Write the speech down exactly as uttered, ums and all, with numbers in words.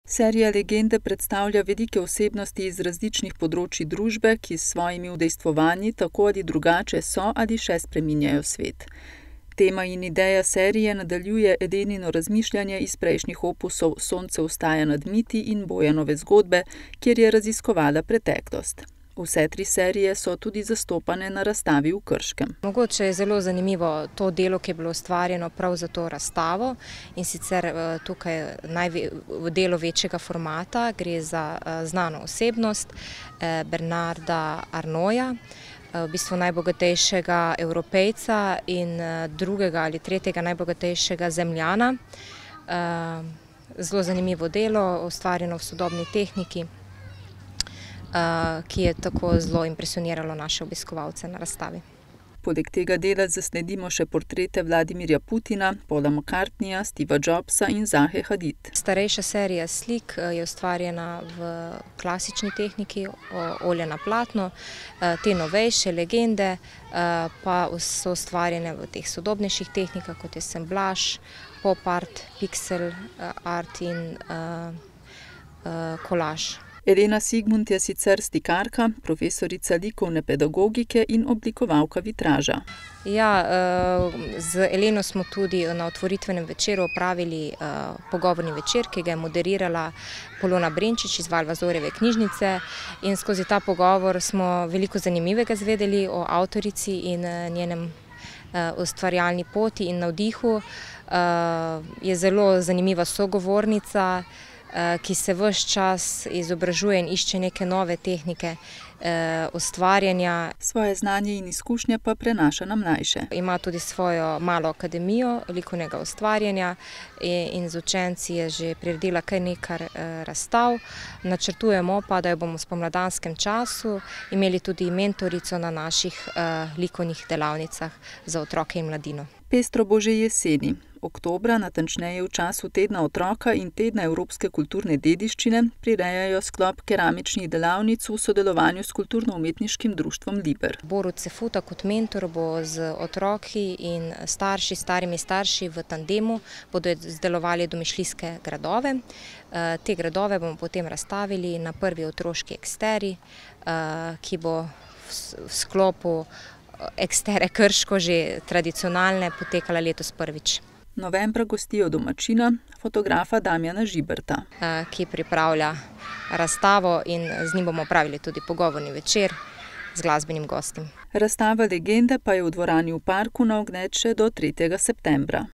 Serija Legende predstavlja velike osebnosti iz različnih področij družbe, ki s svojimi udejstvovanji tako ali drugače so ali še spreminjajo svet. Tema in ideja serije nadaljuje Elenino razmišljanje iz prejšnjih opusov Sonce vstaja nad miti in Bojanove zgodbe, kjer je raziskovala preteklost. Vse tri serije so tudi zastopane na razstavi v Krškem. Mogoče je zelo zanimivo to delo, ki je bilo ustvarjeno prav za to razstavo, in sicer tukaj v delo večjega formata gre za znano osebnost Bernarda Arnaulta, v bistvu najbogatejšega Evropejca in drugega ali tretjega najbogatejšega Zemljana. Zelo zanimivo delo, ustvarjeno v sodobni tehniki, ki je tako zelo impresioniralo naše obiskovalce na razstavi. Poleg tega dela zasledimo še portrete Vladimirja Putina, Paula McCartneyja, Steva Jobsa in Zahe Hadid. Starejša serija slik je ustvarjena v klasični tehniki, olje na platno, te novejše legende pa so ustvarjene v teh sodobnejših tehnikah, kot je semblaž, pop art, pixel art in kolaž. Elena Sigmund je sicer slikarka, profesorica likovne pedagogike in oblikovalka vitraža. Ja, z Eleno smo tudi na otvoritvenem večeru opravili pogovorni večer, ki ga je moderirala Polona Brenčič iz Valvazorjeve knjižnice, in skozi ta pogovor smo veliko zanimivega izvedeli o avtorici in njenem ustvarjalni poti in navdihu. Je zelo zanimiva sogovornica, ki se ves čas izobražuje in išče neke nove tehnike ustvarjanja. Svoje znanje in izkušnje pa prenaša na mlajše. Ima tudi svojo malo akademijo likovnega ustvarjanja in z učenci je že priredila kar nekaj razstav. Načrtujemo pa, da jo bomo v spomladanskem času imeli tudi mentorico na naših likovnih delavnicah za otroke in mladino. Pestro bo že jeseni. Oktobra, natančneje v času Tedna otroka in Tedna evropske kulturne dediščine, prirejajo sklop keramičnih delavnic v sodelovanju s Kulturno-umetniškim društvom Liber. Borut Cefuta kot mentor bo z otroki in starši, starimi starši v tandemu bodo izdelovali domišljijske gradove. Te gradove bomo potem razstavili na prvi otroški eksteri, ki bo v sklopu Ekstere Krško, že tradicionalne, potekala letos prvič. Novembra gostijo domačina, fotografa Damjana Žiberta, ki pripravlja razstavo, in z njim bomo opravili tudi pogovorni večer z glasbenim gostom. Razstava Legende pa je v dvorani v parku na ogled še do tretjega septembra.